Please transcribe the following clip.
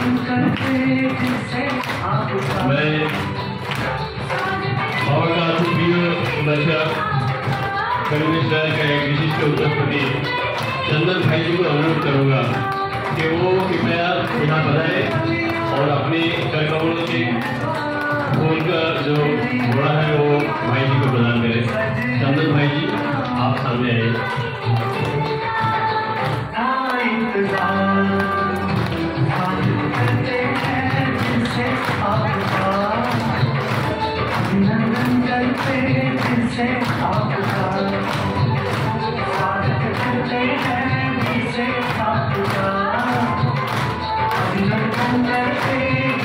मैं बाबा का प्रिय दर्शक करीब शहर का एक विशिष्ट उपस्थिति चंदन भाई जी को अनुरोध करूंगा कि वो कृपया यहाँ बनाए और अपने करकमलों से फूल का जो घोड़ा है वो भाई जी को प्रदान करें। चंदन भाई जी आप सामने आइए। अभिनंदन करते